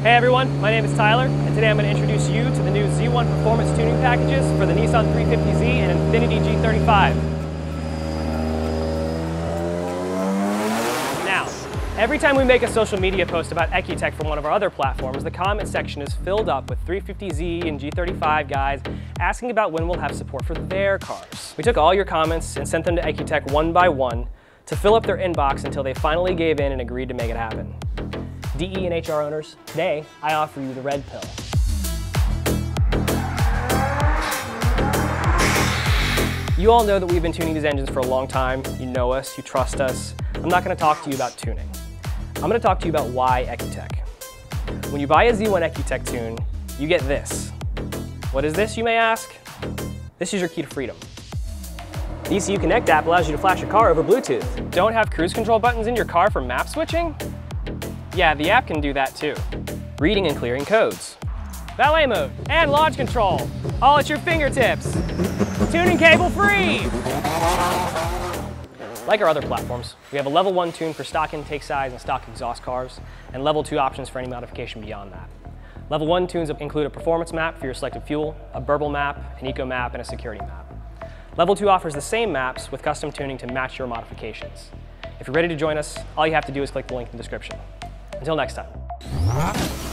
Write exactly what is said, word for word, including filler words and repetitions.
Hey everyone, my name is Tyler, and today I'm going to introduce you to the new Z one performance tuning packages for the Nissan three fifty Z and Infiniti G thirty-five. Now, every time we make a social media post about EcuTek from one of our other platforms, the comment section is filled up with three fifty Z and G thirty-five guys asking about when we'll have support for their cars. We took all your comments and sent them to EcuTek one by one to fill up their inbox until they finally gave in and agreed to make it happen. D E and H R owners, today I offer you the red pill. You all know that we've been tuning these engines for a long time. You know us, you trust us. I'm not going to talk to you about tuning. I'm going to talk to you about why EcuTek. When you buy a Z one EcuTek tune, you get this. What is this, you may ask? This is your key to freedom. The E C U Connect app allows you to flash your car over Bluetooth. Don't have cruise control buttons in your car for map switching? Yeah, the app can do that too. Reading and clearing codes. Valet mode and launch control, all at your fingertips. Tuning cable free! Like our other platforms, we have a level one tune for stock intake size and stock exhaust cars, and level two options for any modification beyond that. Level one tunes include a performance map for your selected fuel, a burble map, an eco map, and a security map. Level two offers the same maps with custom tuning to match your modifications. If you're ready to join us, all you have to do is click the link in the description. Until next time.